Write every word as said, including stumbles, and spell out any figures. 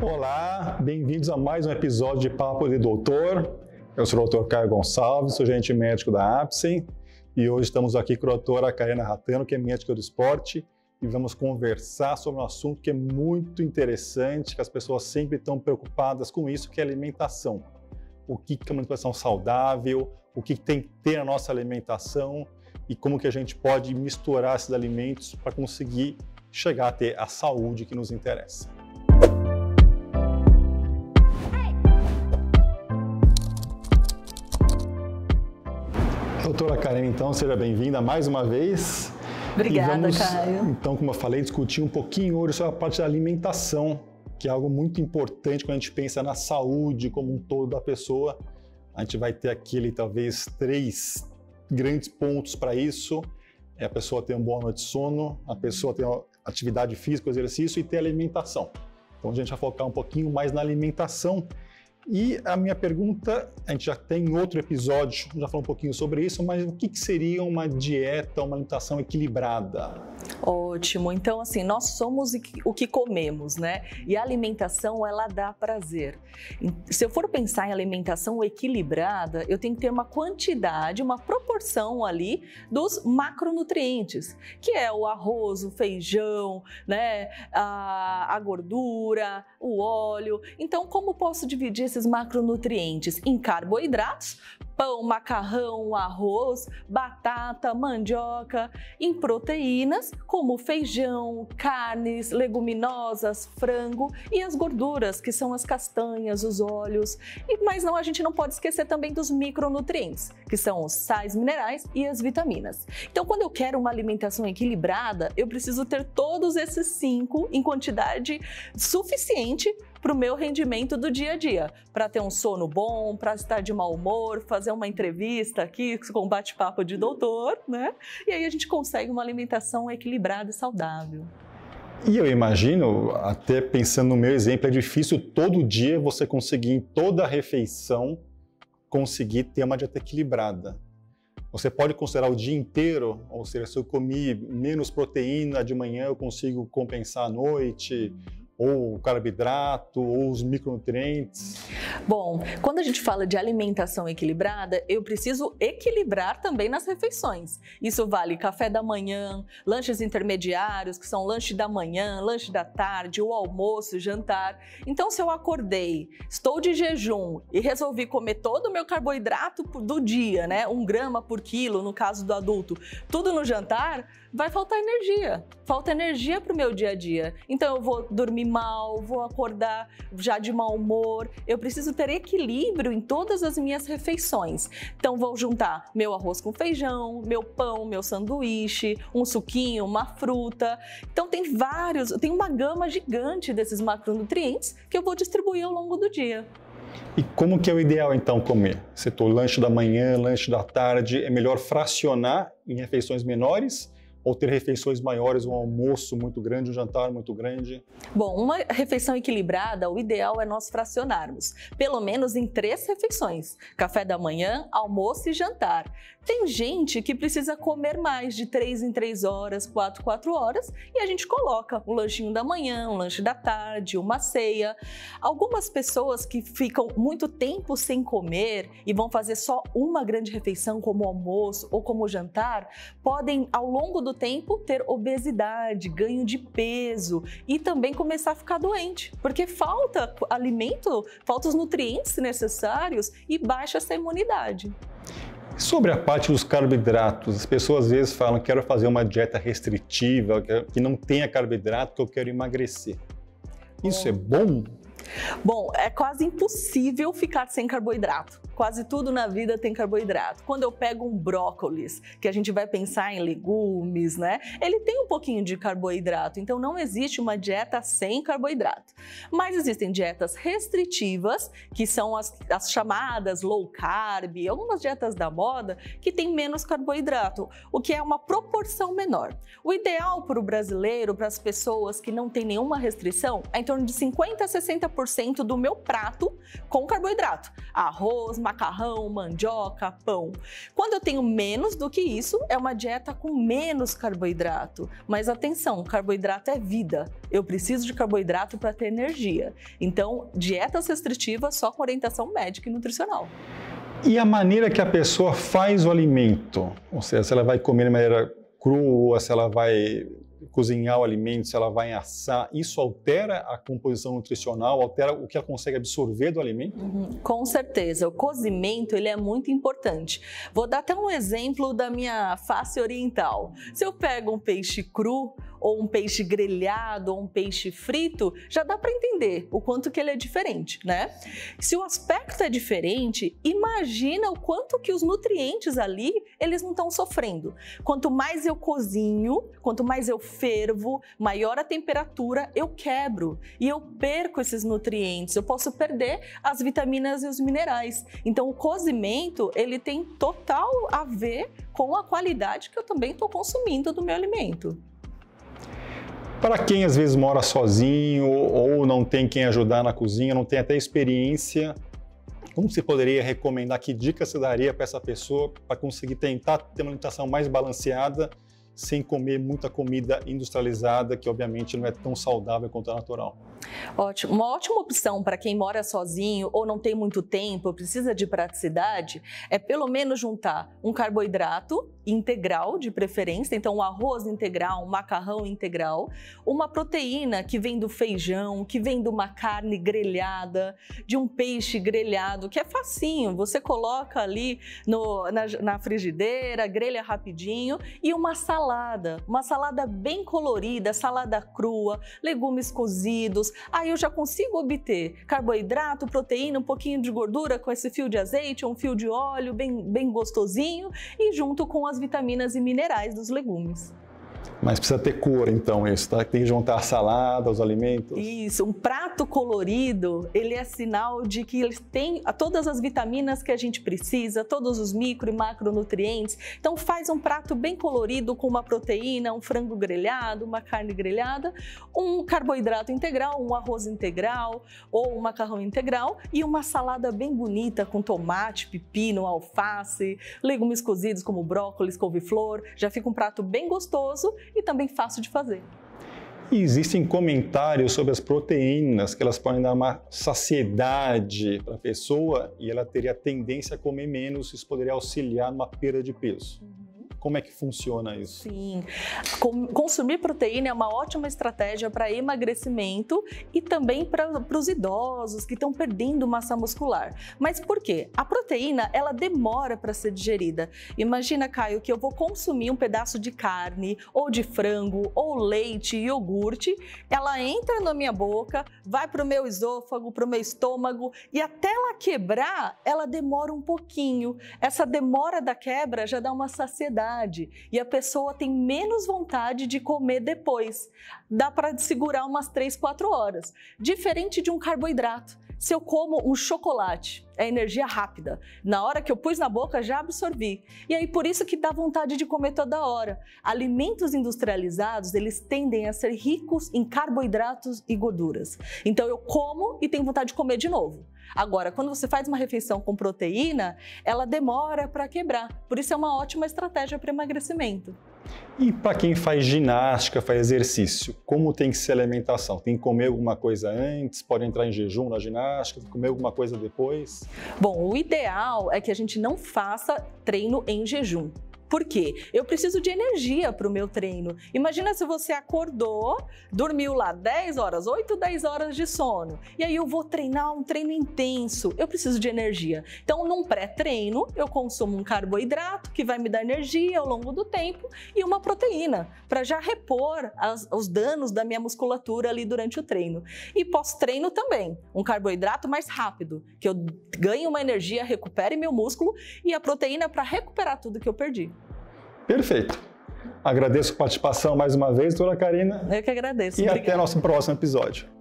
Olá, bem-vindos a mais um episódio de Papo de Doutor. Eu sou o doutor Caio Gonçalves, sou gerente médico da Apsen e hoje estamos aqui com a doutora Karina Ratano, que é médica do esporte, e vamos conversar sobre um assunto que é muito interessante, que as pessoas sempre estão preocupadas com isso, que é a alimentação. O que é uma alimentação saudável, o que tem que ter na nossa alimentação e como que a gente pode misturar esses alimentos para conseguir chegar a ter a saúde que nos interessa. Doutora Karina, então, seja bem-vinda mais uma vez. Obrigada, e vamos, Caio. Então, como eu falei, discutir um pouquinho hoje sobre a parte da alimentação, que é algo muito importante quando a gente pensa na saúde como um todo da pessoa. A gente vai ter aqui, talvez, três grandes pontos para isso. É a pessoa ter uma boa noite de sono, a pessoa ter uma atividade física, exercício e ter alimentação. Então, a gente vai focar um pouquinho mais na alimentação. E a minha pergunta, a gente já tem outro episódio, já falou um pouquinho sobre isso, mas o que, que seria uma dieta, uma alimentação equilibrada? Ótimo. Então, assim, nós somos o que comemos, né? E a alimentação, ela dá prazer. Se eu for pensar em alimentação equilibrada, eu tenho que ter uma quantidade, uma proporção ali dos macronutrientes, que é o arroz, o feijão, né? A, a gordura, o óleo. Então, como posso dividir esses macronutrientes em carboidratos, pão, macarrão, arroz, batata, mandioca, em proteínas, como feijão, carnes, leguminosas, frango e as gorduras, que são as castanhas, os óleos. E, mas não, a gente não pode esquecer também dos micronutrientes, que são os sais minerais e as vitaminas. Então, quando eu quero uma alimentação equilibrada, eu preciso ter todos esses cinco em quantidade suficiente para o meu rendimento do dia a dia, para ter um sono bom, para estar de mau humor, fazer uma entrevista aqui com um bate-papo de doutor, né? E aí a gente consegue uma alimentação equilibrada e saudável. E eu imagino, até pensando no meu exemplo, é difícil todo dia você conseguir, em toda a refeição, conseguir ter uma dieta equilibrada. Você pode considerar o dia inteiro, ou seja, se eu comi menos proteína de manhã, eu consigo compensar à noite, ou o carboidrato, ou os micronutrientes? Bom, quando a gente fala de alimentação equilibrada, eu preciso equilibrar também nas refeições. Isso vale café da manhã, lanches intermediários, que são lanche da manhã, lanche da tarde, o almoço, jantar. Então, se eu acordei, estou de jejum e resolvi comer todo o meu carboidrato do dia, né? Um grama por quilo, no caso do adulto, tudo no jantar, vai faltar energia. Falta energia para o meu dia a dia. Então, eu vou dormir mal, vou acordar já de mau humor. Eu preciso ter equilíbrio em todas as minhas refeições. Então, vou juntar meu arroz com feijão, meu pão, meu sanduíche, um suquinho, uma fruta. Então, tem vários, tem uma gama gigante desses macronutrientes que eu vou distribuir ao longo do dia. E como que é o ideal, então, comer? Se tu lanche da manhã, lanche da tarde, é melhor fracionar em refeições menores? Ou ter refeições maiores, um almoço muito grande, um jantar muito grande? Bom, uma refeição equilibrada, o ideal é nós fracionarmos, pelo menos em três refeições: café da manhã, almoço e jantar. Tem gente que precisa comer mais, de três em três horas, quatro, quatro horas, e a gente coloca um lanchinho da manhã, um lanche da tarde, uma ceia. Algumas pessoas que ficam muito tempo sem comer e vão fazer só uma grande refeição, como almoço ou como jantar, podem, ao longo do tempo, ter obesidade, ganho de peso e também começar a ficar doente, porque falta alimento, falta os nutrientes necessários e baixa essa imunidade. Sobre a parte dos carboidratos, as pessoas às vezes falam que quero fazer uma dieta restritiva, que não tenha carboidrato, que eu quero emagrecer. Isso é bom? Bom, é quase impossível ficar sem carboidrato. Quase tudo na vida tem carboidrato. Quando eu pego um brócolis, que a gente vai pensar em legumes, né? Ele tem um pouquinho de carboidrato, então não existe uma dieta sem carboidrato. Mas existem dietas restritivas, que são as, as chamadas low carb, algumas dietas da moda, que tem menos carboidrato, o que é uma proporção menor. O ideal para o brasileiro, para as pessoas que não têm nenhuma restrição, é em torno de cinquenta a sessenta por cento por cento do meu prato com carboidrato. Arroz, macarrão, mandioca, pão. Quando eu tenho menos do que isso, é uma dieta com menos carboidrato. Mas atenção, carboidrato é vida. Eu preciso de carboidrato para ter energia. Então, dietas restritivas só com orientação médica e nutricional. E a maneira que a pessoa faz o alimento? Ou seja, se ela vai comer de maneira crua, se ela vai cozinhar o alimento, se ela vai assar, isso altera a composição nutricional, altera o que ela consegue absorver do alimento? Uhum, com certeza, o cozimento ele é muito importante. Vou dar até um exemplo da minha face oriental. Se eu pego um peixe cru, ou um peixe grelhado, ou um peixe frito, já dá para entender o quanto que ele é diferente, né? Se o aspecto é diferente, imagina o quanto que os nutrientes ali, eles não estão sofrendo. Quanto mais eu cozinho, quanto mais eu fervo, maior a temperatura, eu quebro e eu perco esses nutrientes, eu posso perder as vitaminas e os minerais. Então o cozimento, ele tem total a ver com a qualidade que eu também estou consumindo do meu alimento. Para quem às vezes mora sozinho ou não tem quem ajudar na cozinha, não tem até experiência, como você poderia recomendar, que dicas você daria para essa pessoa para conseguir tentar ter uma alimentação mais balanceada sem comer muita comida industrializada, que obviamente não é tão saudável quanto a natural? Ótimo. Uma ótima opção para quem mora sozinho ou não tem muito tempo, precisa de praticidade, é pelo menos juntar um carboidrato integral de preferência, então um arroz integral, um macarrão integral, uma proteína que vem do feijão, que vem de uma carne grelhada, de um peixe grelhado, que é facinho, você coloca ali no, na, na frigideira, grelha rapidinho, e uma salada, uma salada bem colorida, salada crua, legumes cozidos. Aí eu já consigo obter carboidrato, proteína, um pouquinho de gordura com esse fio de azeite, um fio de óleo bem, bem gostosinho e junto com as vitaminas e minerais dos legumes. Mas precisa ter cor, então, isso, tá? Tem que juntar a salada, os alimentos. Isso, um prato colorido, ele é sinal de que ele tem todas as vitaminas que a gente precisa, todos os micro e macronutrientes. Então faz um prato bem colorido com uma proteína, um frango grelhado, uma carne grelhada, um carboidrato integral, um arroz integral ou um macarrão integral e uma salada bem bonita com tomate, pepino, alface, legumes cozidos como brócolis, couve-flor. Já fica um prato bem gostoso e também fácil de fazer. E existem comentários sobre as proteínas, que elas podem dar uma saciedade para a pessoa e ela teria tendência a comer menos, isso poderia auxiliar numa perda de peso. Como é que funciona isso? Sim, consumir proteína é uma ótima estratégia para emagrecimento e também para os idosos que estão perdendo massa muscular. Mas por quê? A proteína, ela demora para ser digerida. Imagina, Caio, que eu vou consumir um pedaço de carne, ou de frango, ou leite, iogurte, ela entra na minha boca, vai para o meu esôfago, para o meu estômago, e até ela quebrar, ela demora um pouquinho. Essa demora da quebra já dá uma saciedade. E a pessoa tem menos vontade de comer depois. Dá para segurar umas três, quatro horas. Diferente de um carboidrato. Se eu como um chocolate, é energia rápida. Na hora que eu pus na boca, já absorvi. E aí, por isso que dá vontade de comer toda hora. Alimentos industrializados, eles tendem a ser ricos em carboidratos e gorduras. Então, eu como e tenho vontade de comer de novo. Agora, quando você faz uma refeição com proteína, ela demora para quebrar. Por isso é uma ótima estratégia para emagrecimento. E para quem faz ginástica, faz exercício, como tem que ser a alimentação? Tem que comer alguma coisa antes? Pode entrar em jejum na ginástica? Comer alguma coisa depois? Bom, o ideal é que a gente não faça treino em jejum. Por quê? Eu preciso de energia para o meu treino. Imagina se você acordou, dormiu lá dez horas, oito, dez horas de sono. E aí eu vou treinar um treino intenso. Eu preciso de energia. Então, num pré-treino, eu consumo um carboidrato que vai me dar energia ao longo do tempo e uma proteína para já repor as, os danos da minha musculatura ali durante o treino. E pós-treino também, um carboidrato mais rápido, que eu ganhe uma energia, recupere meu músculo e a proteína para recuperar tudo que eu perdi. Perfeito. Agradeço a participação mais uma vez, doutora Karina. Eu que agradeço. E Obrigada. até nosso próximo episódio.